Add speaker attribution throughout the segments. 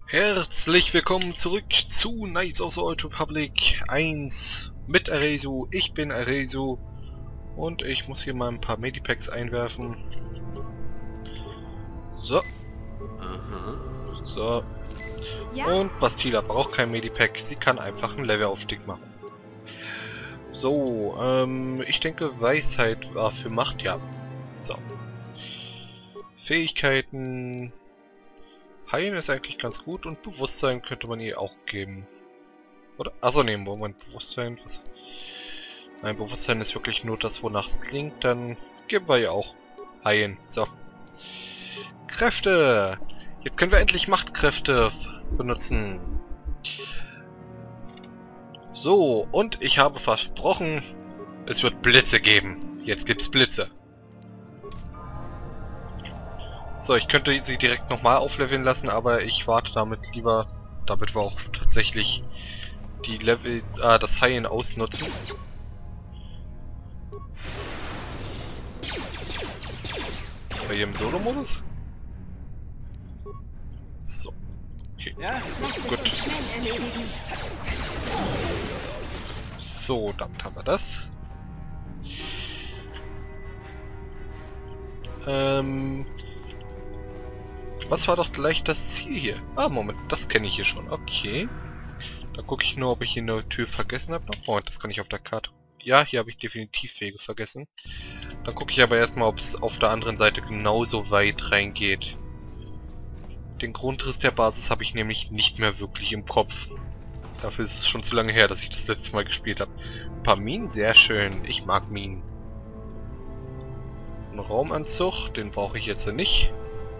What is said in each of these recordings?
Speaker 1: Herzlich willkommen zurück zu Knights of the Old Republic 1 mit Arezu. Ich bin Arezu und ich muss hier mal ein paar Medipacks einwerfen. So. So.
Speaker 2: Ja?
Speaker 1: Und Bastila braucht kein Medipack, sie kann einfach einen Levelaufstieg machen. So, ich denke Weisheit war für Macht, ja. So. Fähigkeiten... Heilen ist eigentlich ganz gut und Bewusstsein könnte man ihr auch geben. Oder? Achso, ne, Moment, Bewusstsein, was? Nein, Bewusstsein ist wirklich nur das, wonach es klingt, dann geben wir ihr auch Heilen. So. Kräfte! Jetzt können wir endlich Machtkräfte benutzen. So, und ich habe versprochen, es wird Blitze geben. Jetzt gibt's Blitze. So, ich könnte sie direkt nochmal aufleveln lassen, aber ich warte damit lieber, damit wir auch tatsächlich die Level, das Heilen ausnutzen. Bei hier im Solo-Modus? So. Okay.
Speaker 2: Ja?
Speaker 1: Gut. So, damit haben wir das. Was war doch gleich das Ziel hier? Ah, Moment, das kenne ich hier schon. Okay. Da gucke ich nur, ob ich hier eine Tür vergessen habe. Moment, das kann ich auf der Karte. Ja, hier habe ich definitiv Wege vergessen. Dann gucke ich aber erstmal, ob es auf der anderen Seite genauso weit reingeht. Den Grundriss der Basis habe ich nämlich nicht mehr wirklich im Kopf. Dafür ist es schon zu lange her, dass ich das letzte Mal gespielt habe. Ein paar Minen, sehr schön. Ich mag Minen. Ein Raumanzug, den brauche ich jetzt nicht.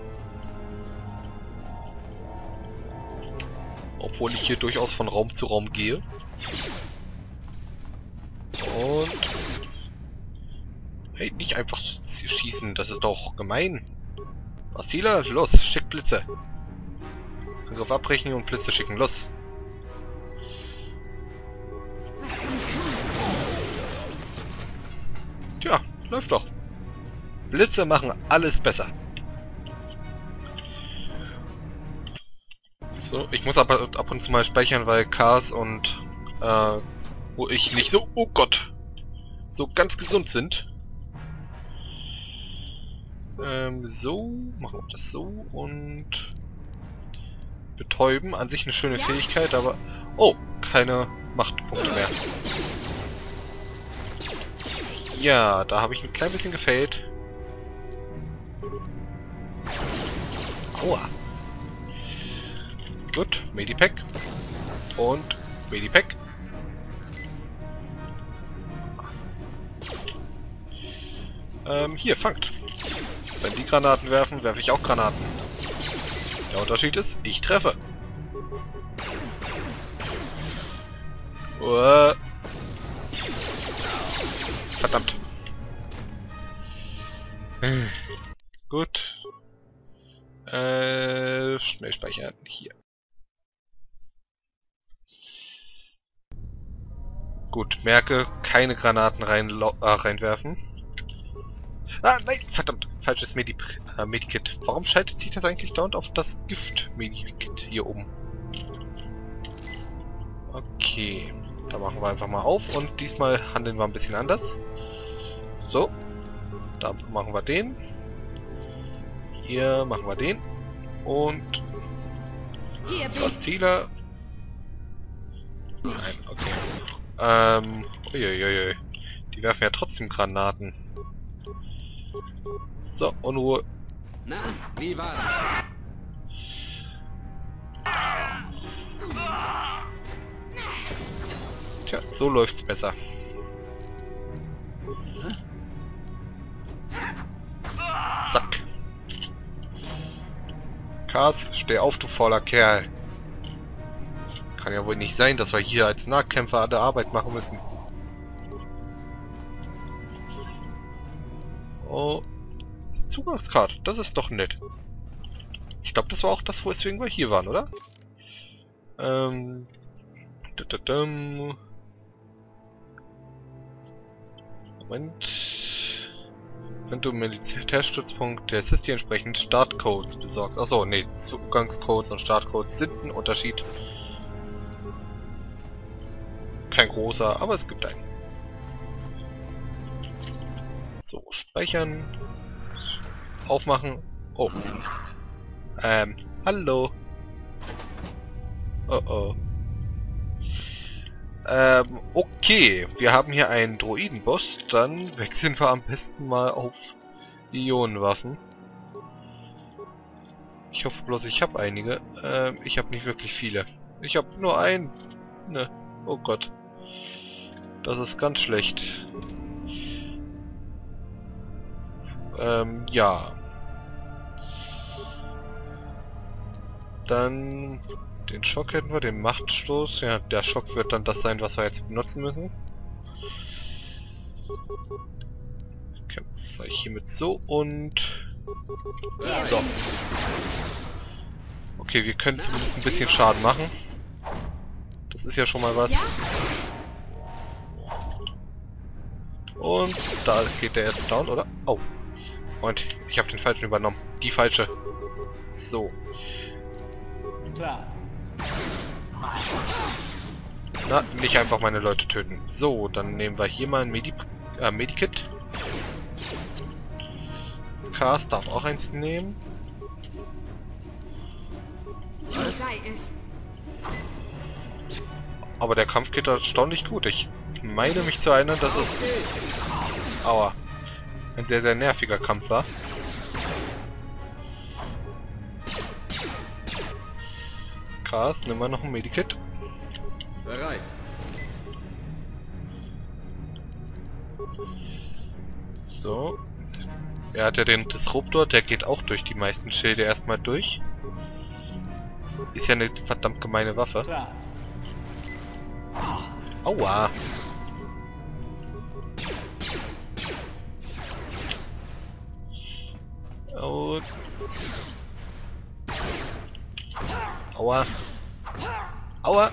Speaker 1: Obwohl ich hier durchaus von Raum zu Raum gehe. Und... Hey, nicht einfach schießen, das ist doch gemein. Bastila, los, schick Blitze. Angriff abbrechen und Blitze schicken, los.
Speaker 2: Was kann ich tun?
Speaker 1: Tja, läuft doch. Blitze machen alles besser. So, ich muss aber ab und zu mal speichern, weil Chaos und wo ich nicht so, oh Gott, so ganz gesund sind. So, machen wir das so und betäuben, an sich eine schöne Fähigkeit, aber oh, keine Machtpunkte mehr. Ja, da habe ich ein klein bisschen gefailt. Aua. Gut, Medipack. Und Medipack. Hier, fangt. Wenn die Granaten werfen, werfe ich auch Granaten. Der Unterschied ist, ich treffe. Verdammt. Gut. Schnell speichern. Hier. Gut, merke, keine Granaten reinwerfen. Ah, nein, verdammt, falsches Medikit. Warum schaltet sich das eigentlich dauernd auf das Gift-Medikit hier oben? Okay, da machen wir einfach mal auf und diesmal handeln wir ein bisschen anders. So, da machen wir den. Hier machen wir den. Und Bastila. Nein, okay. Uiuiui. Die werfen ja trotzdem Granaten. So, Unruhe.
Speaker 3: Na, wie war das?
Speaker 1: Tja, so läuft's besser. Zack. Kars, steh auf, du fauler Kerl. Kann ja wohl nicht sein, dass wir hier als Nahkämpfer alle Arbeit machen müssen. Oh. Zugangskarte, das ist doch nett. Ich glaube, das war auch das, weswegen wir hier waren, oder? Moment. Wenn du im Militärstützpunkt der SIS die entsprechenden Startcodes besorgst. Achso, nee, Zugangscodes und Startcodes sind ein Unterschied. Kein großer, aber es gibt einen. So, speichern. Aufmachen. Oh. Hallo. Oh oh. Okay. Wir haben hier einen Droidenboss. Dann wechseln wir am besten mal auf Ionenwaffen. Ich hoffe bloß, ich habe einige. Ich habe nicht wirklich viele. Ich habe nur einen. Ne. Oh Gott. Das ist ganz schlecht. Ja. Dann den Schock hätten wir, den Machtstoß. Ja, der Schock wird dann das sein, was wir jetzt benutzen müssen. Kämpfe ich hiermit so und... So. Okay, wir können zumindest ein bisschen Schaden machen. Das ist ja schon mal was. Und da geht der erste down, oder? Oh. Und ich habe den falschen übernommen. Die falsche. So.
Speaker 3: Klar.
Speaker 1: Na, nicht einfach meine Leute töten. So, dann nehmen wir hier mal ein Medikit. Cast darf auch eins nehmen.
Speaker 2: So sei es.
Speaker 1: Aber der Kampf geht erstaunlich gut. Ich meine mich zu erinnern, dass es... Aua. Ein sehr, sehr nerviger Kampf war. Cast, nimm mal noch ein Medikit.
Speaker 3: Bereit.
Speaker 1: So. Er hat ja den Disruptor, der geht auch durch die meisten Schilde erstmal durch. Ist ja eine verdammt gemeine Waffe.
Speaker 3: Klar.
Speaker 1: Aua. Oh. Aua. Aua.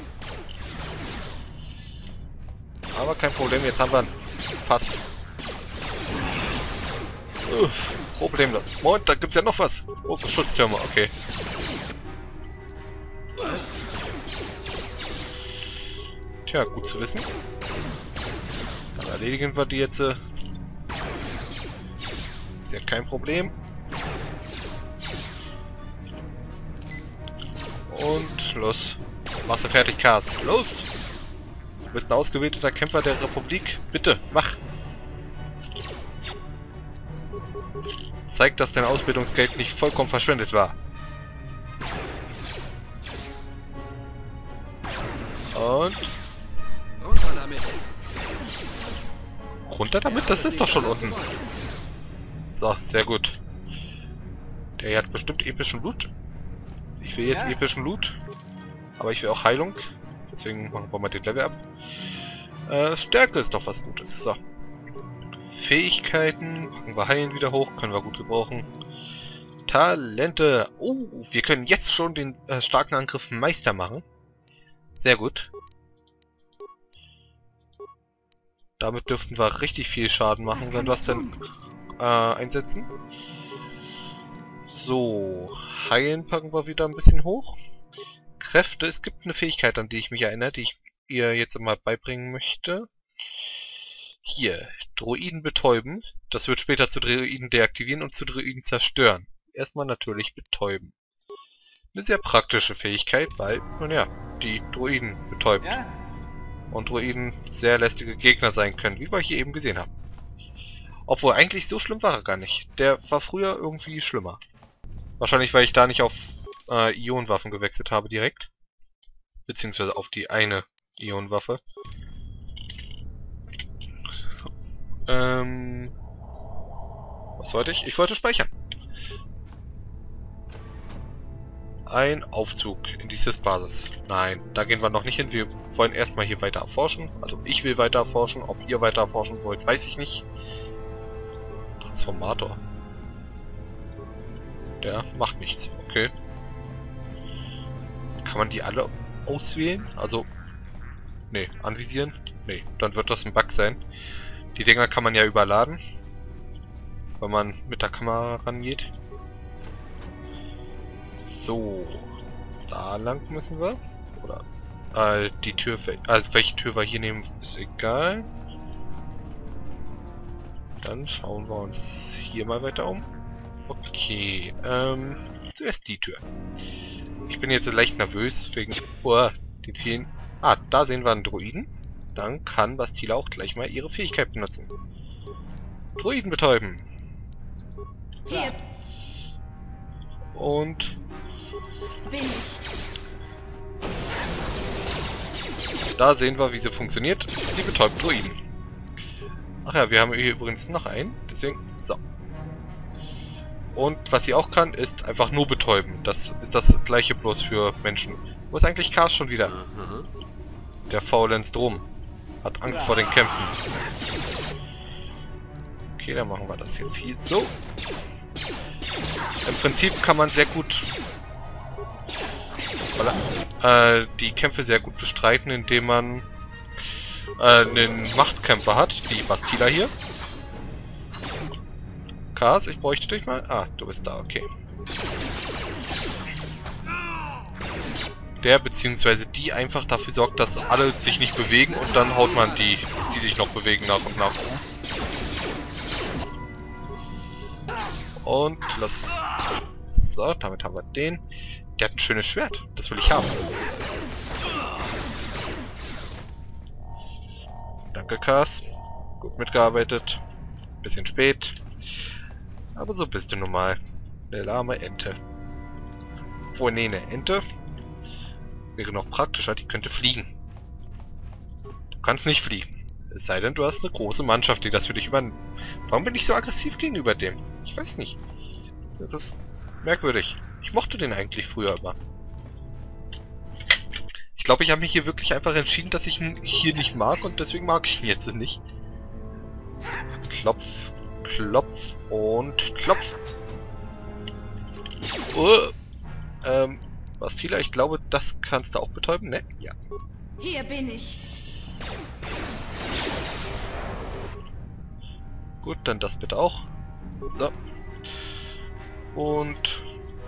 Speaker 1: Aber kein Problem, jetzt haben wir ihn. Passt. Problemlos. Moment, da gibt's ja noch was. Oh, Schutztürme, okay. Tja, gut zu wissen. Dann erledigen wir die jetzt. Ist ja kein Problem. Und los. Machst du fertig, Cast. Los! Du bist ein ausgewählter Kämpfer der Republik. Bitte, mach! Zeig, dass dein Ausbildungsgeld nicht vollkommen verschwendet war. Und...
Speaker 3: Runter damit.
Speaker 1: Runter damit? Das ist doch schon unten. So, sehr gut. Der hier hat bestimmt epischen Loot. Ich will jetzt epischen Loot. Aber ich will auch Heilung. Deswegen machen wir mal den Level ab. Stärke ist doch was Gutes. So. Fähigkeiten. Packen wir Heilen wieder hoch. Können wir gut gebrauchen. Talente. Oh, wir können jetzt schon den starken Angriff Meister machen. Sehr gut. Damit dürften wir richtig viel Schaden machen, wenn wir es dann einsetzen. So, Heilen packen wir wieder ein bisschen hoch. Kräfte, es gibt eine Fähigkeit, an die ich mich erinnere, die ich ihr jetzt mal beibringen möchte. Hier, Droiden betäuben. Das wird später zu Droiden deaktivieren und zu Droiden zerstören. Erstmal natürlich betäuben. Eine sehr praktische Fähigkeit, weil, nun ja, die Droiden betäubt.
Speaker 3: Ja?
Speaker 1: Und Droiden sehr lästige Gegner sein können, wie wir hier eben gesehen haben. Obwohl, eigentlich so schlimm war er gar nicht. Der war früher irgendwie schlimmer. Wahrscheinlich, weil ich da nicht auf Ionenwaffen gewechselt habe direkt. Beziehungsweise auf die eine Ionenwaffe. Was wollte ich? Ich wollte speichern. Ein Aufzug in die SIS-Basis. Nein, da gehen wir noch nicht hin. Wir wollen erstmal hier weiter erforschen. Also ich will weiter erforschen. Ob ihr weiter erforschen wollt, weiß ich nicht. Transformator. Der macht nichts. Okay. Kann man die alle auswählen? Also... Nee, anvisieren? Nee, dann wird das ein Bug sein. Die Dinger kann man ja überladen. wenn man mit der Kamera rangeht. So, da lang müssen wir. Oder die Tür, also welche Tür wir hier nehmen, ist egal. Dann schauen wir uns hier mal weiter um. Okay, zuerst die Tür. Ich bin jetzt leicht nervös wegen den vielen... Ah, da sehen wir einen Droiden. Dann kann Bastila auch gleich mal ihre Fähigkeit benutzen. Droiden betäuben.
Speaker 2: Hier
Speaker 1: Und
Speaker 2: bin ich.
Speaker 1: da sehen wir, wie sie funktioniert. Sie betäubt Droiden. Ach ja, wir haben hier übrigens noch einen. Deswegen, so. Und was sie auch kann, ist einfach nur betäuben. Das ist das gleiche bloß für Menschen. Wo ist eigentlich Kars schon wieder? Der faulenzt rum. Hat Angst vor den Kämpfen. Okay, dann machen wir das jetzt hier so. Im Prinzip kann man sehr gut die Kämpfe sehr gut bestreiten, indem man einen Machtkämpfer hat, wie Bastila hier. Kars, ich bräuchte dich mal. Ah, du bist da, okay. Der bzw. die einfach dafür sorgt, dass alle sich nicht bewegen und dann haut man die sich noch bewegen, nach und nach um. Und los. So, damit haben wir den. Der hat ein schönes Schwert. Das will ich haben. Danke, Kars. Gut mitgearbeitet. Bisschen spät. Aber so bist du nun mal. Eine lahme Ente. Obwohl, nee, eine Ente wäre noch praktischer. Die könnte fliegen. Du kannst nicht fliegen. Es sei denn, du hast eine große Mannschaft, die das für dich übernimmt. Warum bin ich so aggressiv gegenüber dem? Ich weiß nicht. Das ist merkwürdig. Ich mochte den eigentlich früher immer. Ich glaube, ich habe mich hier wirklich einfach entschieden, dass ich ihn hier nicht mag und deswegen mag ich ihn jetzt nicht. Klopf, klopf und klopf. Bastila, ich glaube, das kannst du auch betäuben, ne? Ja.
Speaker 2: Hier bin ich.
Speaker 1: Gut, dann das bitte auch. So. Und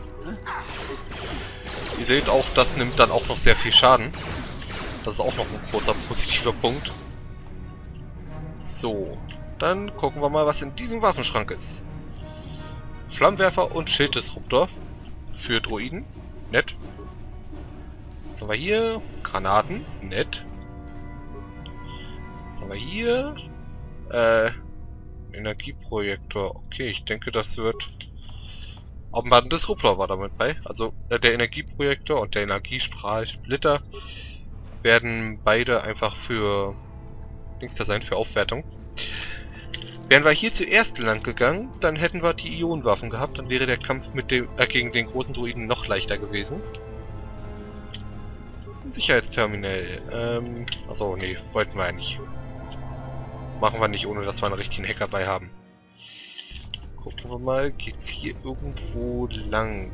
Speaker 1: ihr seht auch, das nimmt dann auch noch sehr viel Schaden. Das ist auch noch ein großer positiver Punkt. So, dann gucken wir mal, was in diesem Waffenschrank ist. Flammenwerfer und Schilddisruptor für Droiden. Nett. Was haben wir hier? Granaten. Nett. Was haben wir hier? Energieprojektor. Okay, ich denke, das wird... Aber ein Disruptor war damit bei. Also der Energieprojektor und der Energiestrahlsplitter werden beide einfach für Dings da sein, für Aufwertung. Wären wir hier zuerst lang gegangen, dann hätten wir die Ionenwaffen gehabt, dann wäre der Kampf mit dem gegen den großen Druiden noch leichter gewesen. Sicherheitsterminal. Achso, nee, wollten wir ja nicht. Machen wir nicht, ohne dass wir einen richtigen Hacker bei haben. Gucken wir mal, geht's hier irgendwo lang?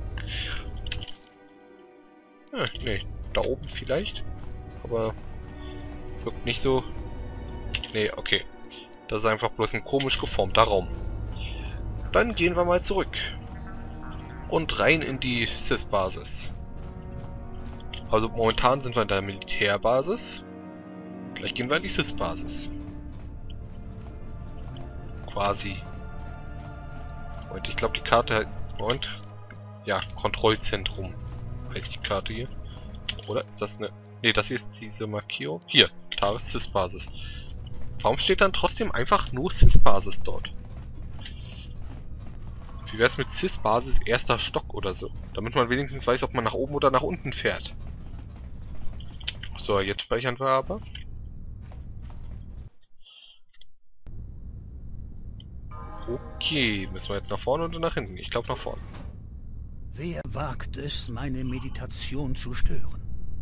Speaker 1: Nee, da oben vielleicht. Aber wirkt nicht so. Nee, okay. Das ist einfach bloß ein komisch geformter Raum. Dann gehen wir mal zurück. Und rein in die SIS-Basis. Also momentan sind wir in der Militärbasis. Vielleicht gehen wir in die SIS-Basis. Quasi. Und ich glaube die Karte... Und... Ja, Kontrollzentrum heißt die Karte hier. Oder ist das eine... Ne, das hier ist diese Markierung. Hier, Taris SIS-Basis. Warum steht dann trotzdem einfach nur SIS-Basis dort? Wie wär's mit SIS-Basis erster Stock oder so? Damit man wenigstens weiß, ob man nach oben oder nach unten fährt. So, jetzt speichern wir aber. Okay, müssen wir jetzt nach vorne oder nach hinten? Ich glaube nach vorne.
Speaker 4: Wer wagt es, meine Meditation zu stören?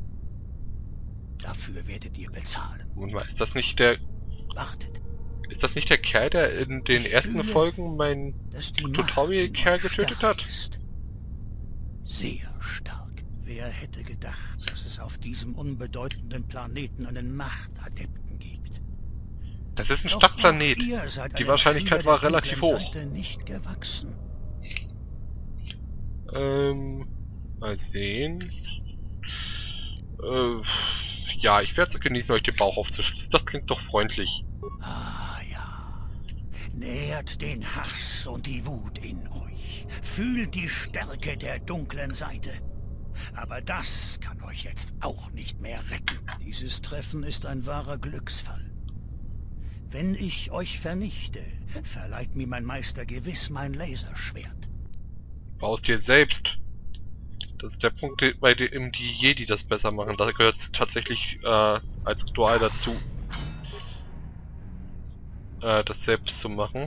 Speaker 4: Dafür werdet ihr bezahlen.
Speaker 1: Und mal, ist das nicht der...
Speaker 4: Wartet.
Speaker 1: Ist das nicht der Kerl, der in den ersten Folgen mein Tutorial-Kerl getötet hat?
Speaker 4: Ist. Sehr stark. Wer hätte gedacht, dass es auf diesem unbedeutenden Planeten einen Machtadepten gibt?
Speaker 1: Das ist ein
Speaker 4: Doch
Speaker 1: Stadtplanet.
Speaker 4: auch ihr seid
Speaker 1: Die
Speaker 4: einem
Speaker 1: Wahrscheinlichkeit
Speaker 4: Schüler
Speaker 1: war
Speaker 4: der
Speaker 1: relativ
Speaker 4: dunklen
Speaker 1: hoch.
Speaker 4: Seite nicht gewachsen.
Speaker 1: Mal sehen. Ja, ich werde es genießen, euch den Bauch aufzuschließen. Das klingt doch freundlich.
Speaker 4: Ah ja. Nährt den Hass und die Wut in euch. Fühlt die Stärke der dunklen Seite. Aber das kann euch jetzt auch nicht mehr retten. Dieses Treffen ist ein wahrer Glücksfall. Wenn ich euch vernichte, verleiht mir mein Meister gewiss mein Laserschwert.
Speaker 1: Baust dir selbst. Das ist der Punkt, bei dem die Jedi das besser machen. Da gehört es tatsächlich als Ritual dazu, das selbst zu machen.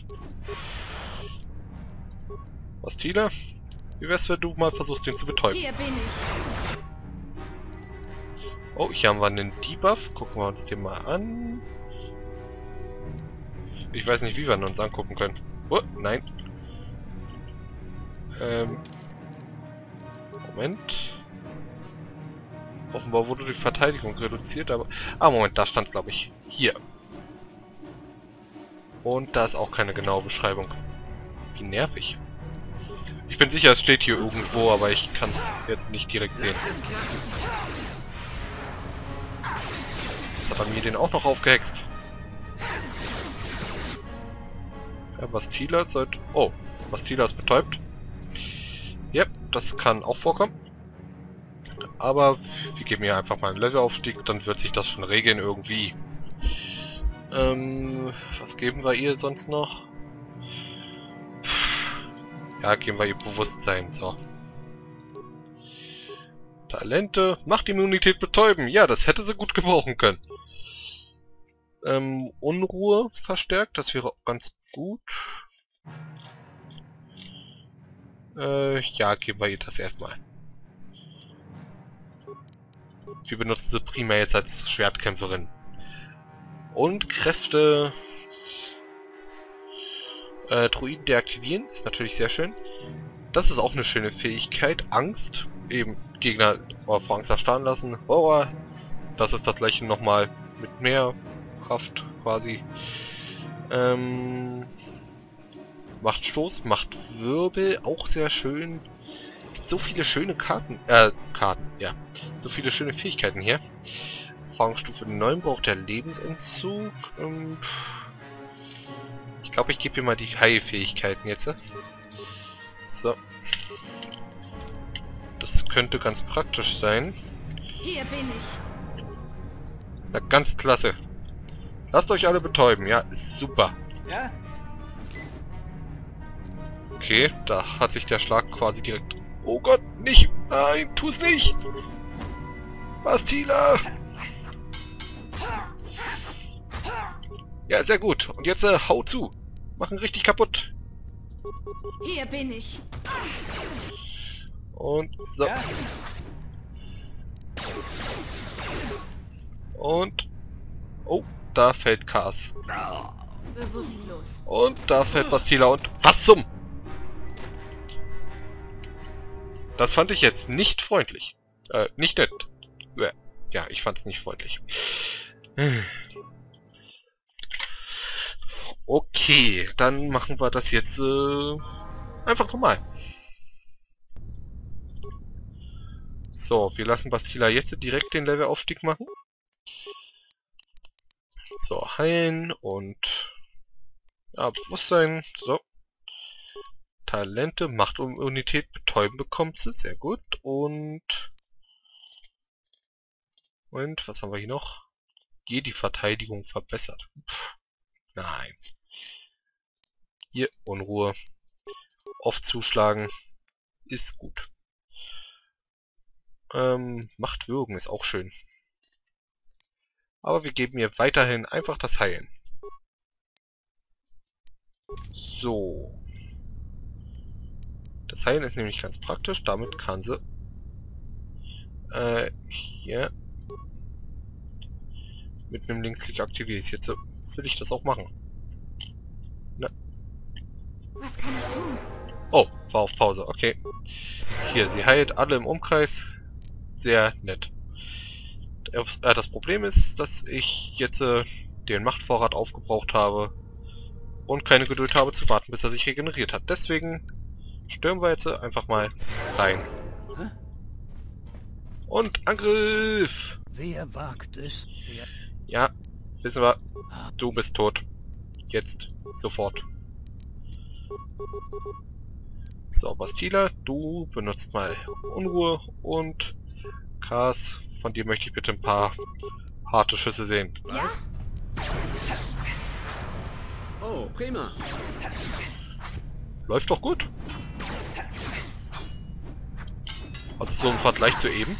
Speaker 1: Bastila, wie wär's, wenn du mal versuchst, den zu betäuben?
Speaker 2: Hier bin ich.
Speaker 1: Oh, hier haben wir einen Debuff. Gucken wir uns den mal an. Ich weiß nicht, wie wir ihn uns angucken können. Oh, nein. Moment. Offenbar wurde die Verteidigung reduziert, aber... Ah, Moment, da stand es, glaube ich. Hier. Und da ist auch keine genaue Beschreibung. Wie nervig. Ich bin sicher, es steht hier irgendwo, aber ich kann es jetzt nicht direkt sehen.
Speaker 3: Lasst es krachen.
Speaker 1: Jetzt hat er mir den auch noch aufgehext. Ja, Bastila sollte... Oh, Bastila ist betäubt. Ja, das kann auch vorkommen. Aber wir geben hier einfach mal einen Levelaufstieg, dann wird sich das schon regeln irgendwie. Was geben wir ihr sonst noch? Ja, geben wir ihr Bewusstsein, so. Talente, Machtimmunität betäuben. Ja, das hätte sie gut gebrauchen können. Unruhe verstärkt, das wäre auch ganz gut. Ja, geben wir ihr das erstmal. Wir benutzen sie primär jetzt als Schwertkämpferin. Und Kräfte... Druiden deaktivieren, ist natürlich sehr schön. Das ist auch eine schöne Fähigkeit. Angst, eben Gegner vor Angst erstarren lassen. Oh, das ist das gleiche nochmal mit mehr Kraft quasi. Machtstoß, Machtwirbel, auch sehr schön. So viele schöne Karten, ja. So viele schöne Fähigkeiten hier. Erfahrungsstufe 9 braucht der Lebensentzug. Ich glaube, ich gebe hier mal die Heilfähigkeiten jetzt. So. Das könnte ganz praktisch sein.
Speaker 2: Hier bin ich.
Speaker 1: Na, ganz klasse. Lasst euch alle betäuben, ja, ist super.
Speaker 3: Ja?
Speaker 1: Okay, da hat sich der Schlag quasi direkt... Oh Gott, nicht! Nein, tu es nicht! Bastila! Ja, sehr gut. Und jetzt hau zu. Machen richtig kaputt.
Speaker 2: Hier bin ich.
Speaker 1: Und so.
Speaker 3: Ja?
Speaker 1: Und... Oh, da fällt Kars.
Speaker 2: Bewusstlos.
Speaker 1: Und da fällt Bastila und... Was zum... Das fand ich jetzt nicht freundlich. Nicht nett. Ja, ich fand es nicht freundlich. Okay, dann machen wir das jetzt einfach normal. So, wir lassen Bastila jetzt direkt den Levelaufstieg machen. So, heilen und... Ja, Bewusstsein. So. Talente, Macht und Immunität, betäuben bekommt sie. Sehr gut. Und was haben wir hier noch? Die Verteidigung verbessert. Nein. Hier, Unruhe. Oft zuschlagen. Ist gut. Macht wirken ist auch schön. Aber wir geben ihr weiterhin einfach das Heilen. So. Das Heilen ist nämlich ganz praktisch. Damit kann sie hier mit einem Linksklick aktivieren. Jetzt will ich das auch machen. Na.
Speaker 2: Was kann ich tun?
Speaker 1: Oh, war auf Pause. Okay. Hier, sie heilt alle im Umkreis. Sehr nett. Das Problem ist, dass ich jetzt den Machtvorrat aufgebraucht habe und keine Geduld habe zu warten, bis er sich regeneriert hat. Deswegen stürmen wir jetzt einfach mal rein. Und Angriff!
Speaker 4: Wer wagt es?
Speaker 1: Ja, wissen wir, du bist tot. Jetzt, sofort. So, Bastila, du benutzt mal Unruhe und Kars, von dir möchte ich bitte ein paar harte Schüsse sehen.
Speaker 2: Ja?
Speaker 3: Oh, prima.
Speaker 1: Läuft doch gut. Also so im Vergleich zu eben.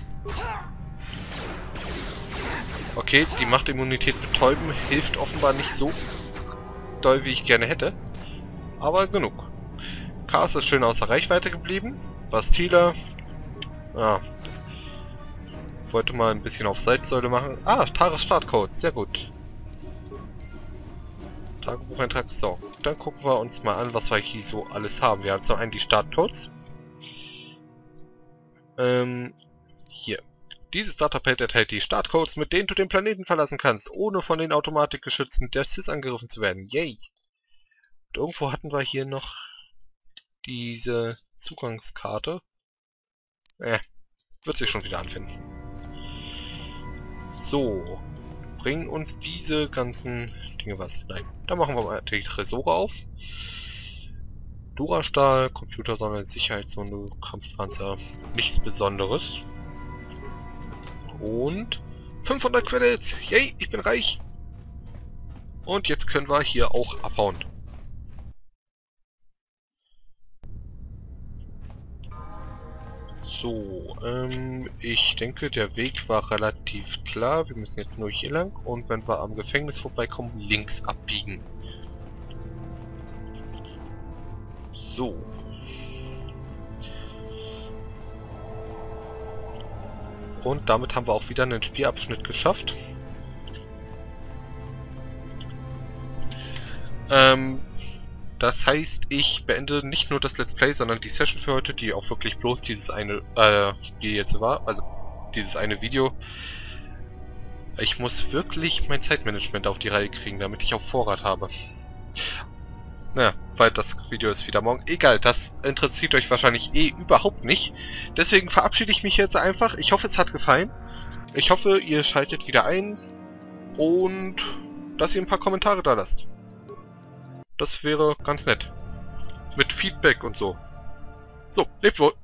Speaker 1: Okay, die Machtimmunität betäuben hilft offenbar nicht so doll, wie ich gerne hätte. Aber genug. Kars ist schön außer Reichweite geblieben. Bastila, ja, wollte mal ein bisschen auf Salzsäule machen. Ah, Tares Startcode, sehr gut. Tagebucheintrag, so. Dann gucken wir uns mal an, was wir hier so alles haben. Wir haben zum einen die Startcodes. Hier. Dieses Datapad enthält die Startcodes, mit denen du den Planeten verlassen kannst, ohne von den Automatikgeschützen der Sith angegriffen zu werden. Yay! Und irgendwo hatten wir hier noch diese Zugangskarte. Wird sich schon wieder anfinden. So. Bringen uns diese ganzen Dinge was? Nein. Dann machen wir mal die Tresore auf. Durastahl, Computersonne, Sicherheitszone, Kampfpanzer. Nichts Besonderes. Und 500 Credits. Yay, ich bin reich. Und jetzt können wir hier auch abhauen. So, ich denke, der Weg war relativ klar. Wir müssen jetzt nur hier lang und wenn wir am Gefängnis vorbeikommen, links abbiegen. So. Und damit haben wir auch wieder einen Spielabschnitt geschafft. Das heißt, ich beende nicht nur das Let's Play, sondern die Session für heute, die auch wirklich bloß dieses eine Spiel jetzt war, also dieses eine Video. Ich muss wirklich mein Zeitmanagement auf die Reihe kriegen, damit ich auch Vorrat habe. Naja, weil das Video ist wieder morgen. Egal, das interessiert euch wahrscheinlich eh überhaupt nicht. Deswegen verabschiede ich mich jetzt einfach. Ich hoffe, es hat gefallen. Ich hoffe, ihr schaltet wieder ein und dass ihr ein paar Kommentare da lasst. Das wäre ganz nett. Mit Feedback und so. So, lebt wohl!